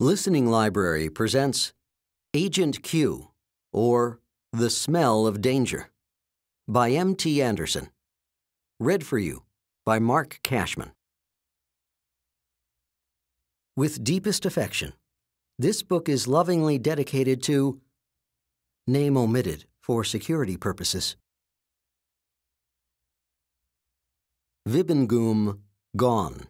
Listening Library presents Agent Q, or The Smell of Danger, by M.T. Anderson. Read for you by Marc Cashman. With deepest affection, this book is lovingly dedicated to name omitted for security purposes. Vbngoom Gone.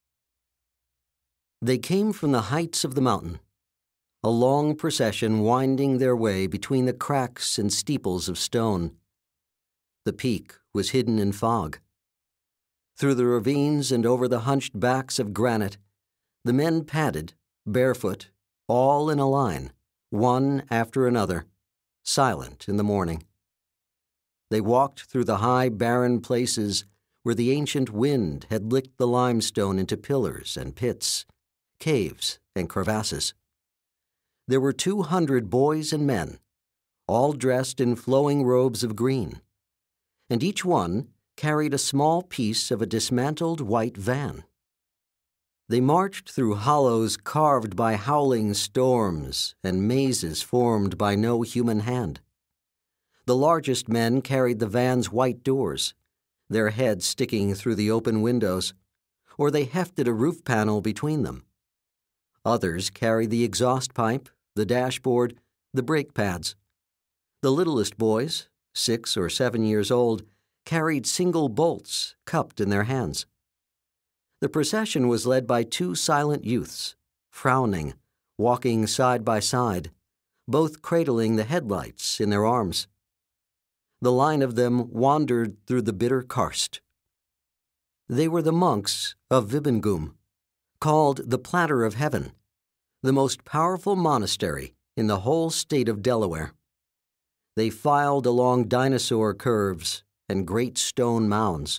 They came from the heights of the mountain, a long procession winding their way between the cracks and steeples of stone. The peak was hidden in fog. Through the ravines and over the hunched backs of granite, the men padded, barefoot, all in a line, one after another, silent in the morning. They walked through the high, barren places where the ancient wind had licked the limestone into pillars and pits, caves and crevasses. There were 200 boys and men, all dressed in flowing robes of green, and each one carried a small piece of a dismantled white van. They marched through hollows carved by howling storms and mazes formed by no human hand. The largest men carried the van's white doors, their heads sticking through the open windows, or they hefted a roof panel between them. Others carried the exhaust pipe, the dashboard, the brake pads. The littlest boys, 6 or 7 years old, carried single bolts cupped in their hands. The procession was led by 2 silent youths, frowning, walking side by side, both cradling the headlights in their arms. The line of them wandered through the bitter karst. They were the monks of Vbngoom, called the Platter of Heaven, the most powerful monastery in the whole state of Delaware. They filed along dinosaur curves and great stone mounds.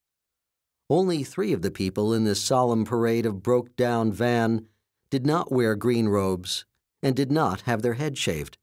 Only 3 of the people in this solemn parade of broke-down van did not wear green robes and did not have their heads shaved.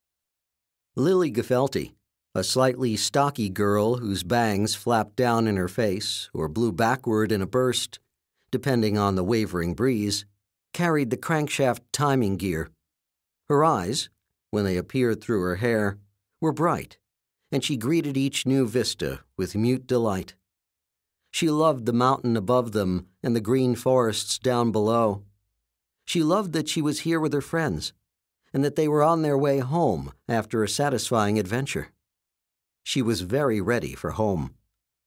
Lily Gefelty, a slightly stocky girl whose bangs flapped down in her face or blew backward in a burst, depending on the wavering breeze, carried the crankshaft timing gear. Her eyes, when they appeared through her hair, were bright, and she greeted each new vista with mute delight. She loved the mountain above them and the green forests down below. She loved that she was here with her friends, and that they were on their way home after a satisfying adventure. She was very ready for home.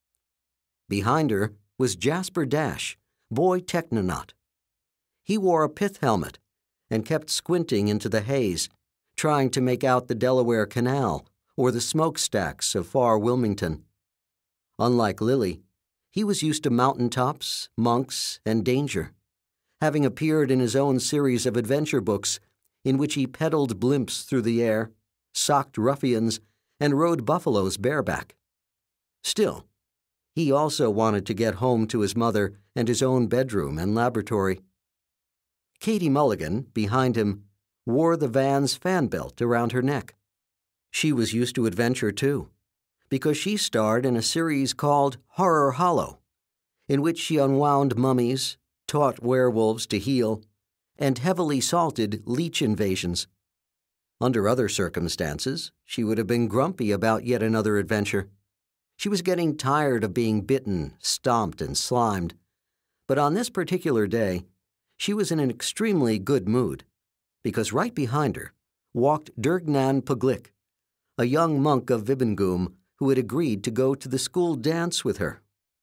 Behind her was Jasper Dash, boy Technonaut. He wore a pith helmet and kept squinting into the haze, trying to make out the Delaware Canal or the smokestacks of far Wilmington. Unlike Lily, he was used to mountaintops, monks, and danger, having appeared in his own series of adventure books in which he peddled blimps through the air, socked ruffians, and rode buffaloes bareback. Still, he also wanted to get home to his mother and his own bedroom and laboratory. Katie Mulligan, behind him, wore the van's fan belt around her neck. She was used to adventure, too, because she starred in a series called Horror Hollow, in which she unwound mummies, taught werewolves to heal, and heavily salted leech invasions. Under other circumstances, she would have been grumpy about yet another adventure. She was getting tired of being bitten, stomped, and slimed. But on this particular day, she was in an extremely good mood, because right behind her walked Durgnan Puglik, a young monk of Vbngoom who had agreed to go to the school dance with her.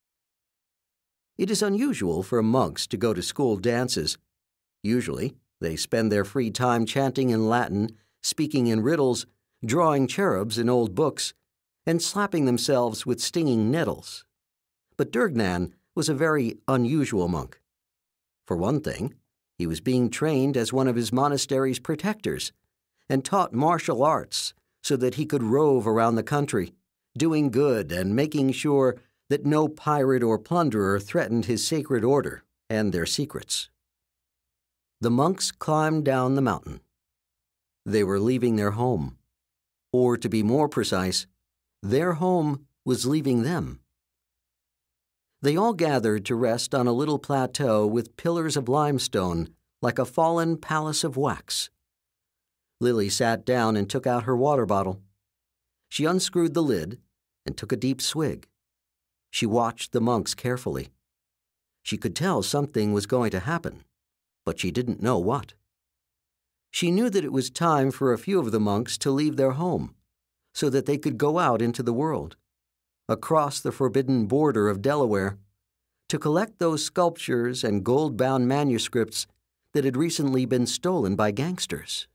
It is unusual for monks to go to school dances. Usually, they spend their free time chanting in Latin, speaking in riddles, drawing cherubs in old books, and slapping themselves with stinging nettles. But Durgnan was a very unusual monk. For one thing, he was being trained as one of his monastery's protectors and taught martial arts so that he could rove around the country, doing good and making sure that no pirate or plunderer threatened his sacred order and their secrets. The monks climbed down the mountain. They were leaving their home, or to be more precise, their home was leaving them. They all gathered to rest on a little plateau with pillars of limestone like a fallen palace of wax. Lily sat down and took out her water bottle. She unscrewed the lid and took a deep swig. She watched the monks carefully. She could tell something was going to happen, but she didn't know what. She knew that it was time for a few of the monks to leave their home, so that they could go out into the world, across the forbidden border of Delaware, to collect those sculptures and gold-bound manuscripts that had recently been stolen by gangsters.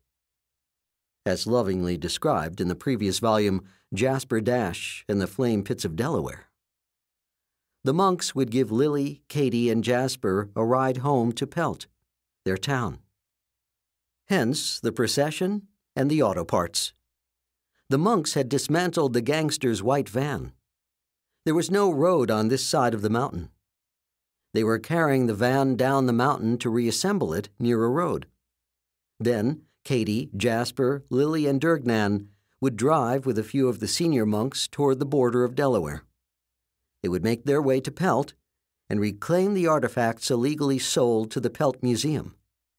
As lovingly described in the previous volume, Jasper Dash and the Flame Pits of Delaware. The monks would give Lily, Katie, and Jasper a ride home to Pelt, their town. Hence the procession and the auto parts. The monks had dismantled the gangsters' white van. There was no road on this side of the mountain. They were carrying the van down the mountain to reassemble it near a road. Then Katie, Jasper, Lily, and Durgnan would drive with a few of the senior monks toward the border of Delaware. They would make their way to Pelt and reclaim the artifacts illegally sold to the Pelt Museum.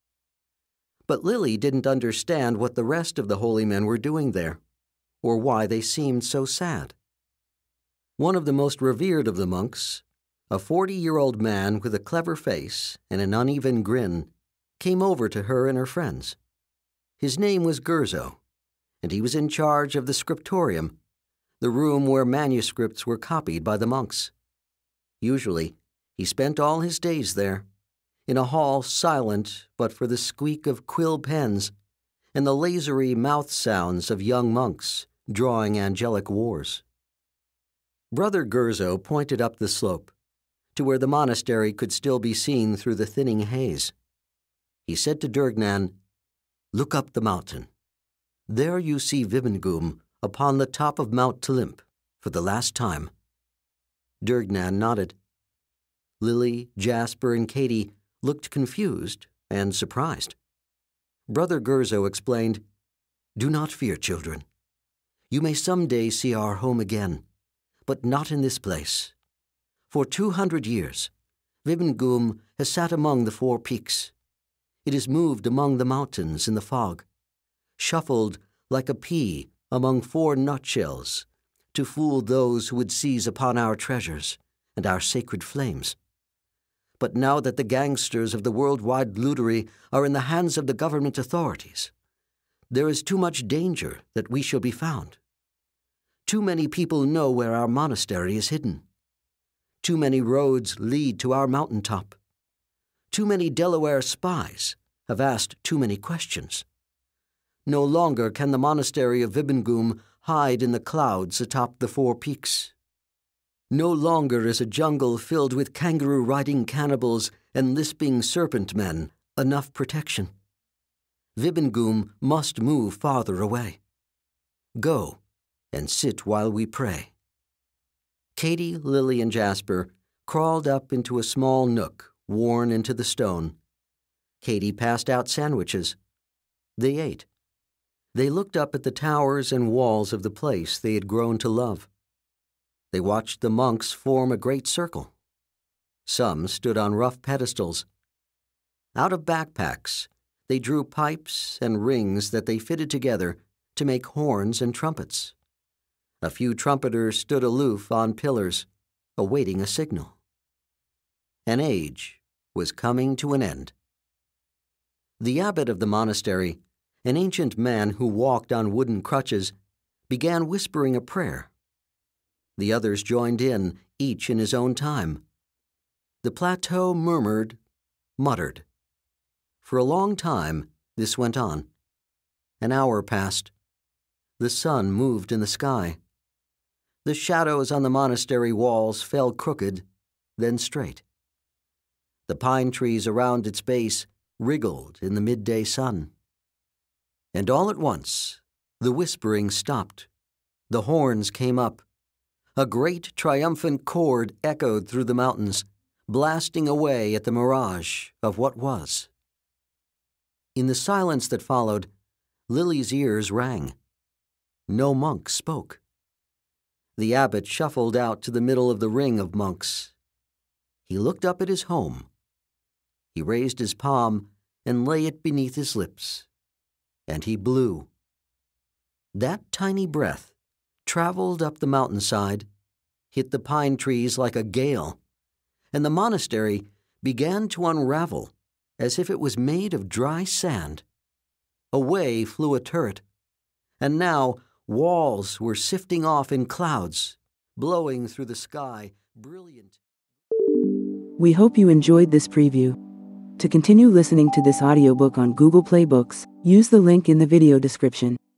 But Lily didn't understand what the rest of the holy men were doing there, or why they seemed so sad. One of the most revered of the monks, a 40-year-old man with a clever face and an uneven grin, came over to her and her friends. His name was Gurzo, and he was in charge of the scriptorium, the room where manuscripts were copied by the monks. Usually, he spent all his days there, in a hall silent but for the squeak of quill pens and the lasery mouth sounds of young monks drawing angelic wars. Brother Gurzo pointed up the slope, to where the monastery could still be seen through the thinning haze. He said to Durgnan, "Look up the mountain. There you see Vbngoom upon the top of Mount Tlimp for the last time." Durgnan nodded. Lily, Jasper, and Katie looked confused and surprised. Brother Gurzo explained, "Do not fear, children. You may someday see our home again, but not in this place. For 200 years, Vbngoom has sat among the 4 peaks. It has moved among the mountains in the fog, shuffled like a pea among 4 nutshells to fool those who would seize upon our treasures and our sacred flames. But now that the gangsters of the worldwide lootery are in the hands of the government authorities, there is too much danger that we shall be found. Too many people know where our monastery is hidden. Too many roads lead to our mountaintop. Too many Delaware spies have asked too many questions. No longer can the monastery of Vbngoom hide in the clouds atop the 4 peaks. No longer is a jungle filled with kangaroo-riding cannibals and lisping serpent men enough protection. Vbngoom must move farther away. Go and sit while we pray." Katie, Lily, and Jasper crawled up into a small nook worn into the stone. Katie passed out sandwiches. They ate. They looked up at the towers and walls of the place they had grown to love. They watched the monks form a great circle. Some stood on rough pedestals. Out of backpacks, they drew pipes and rings that they fitted together to make horns and trumpets. A few trumpeters stood aloof on pillars, awaiting a signal. An age was coming to an end. The abbot of the monastery, an ancient man who walked on wooden crutches, began whispering a prayer. The others joined in, each in his own time. The plateau murmured, muttered. For a long time, this went on. An hour passed. The sun moved in the sky. The shadows on the monastery walls fell crooked, then straight. The pine trees around its base wriggled in the midday sun. And all at once, the whispering stopped. The horns came up. A great triumphant chord echoed through the mountains, blasting away at the mirage of what was. In the silence that followed, Lily's ears rang. No monk spoke. The abbot shuffled out to the middle of the ring of monks. He looked up at his home. He raised his palm and lay it beneath his lips. And he blew. That tiny breath traveled up the mountainside, hit the pine trees like a gale, and the monastery began to unravel as if it was made of dry sand. Away flew a turret, and now walls were sifting off in clouds, blowing through the sky, brilliant. We hope you enjoyed this preview. To continue listening to this audiobook on Google Play Books, use the link in the video description.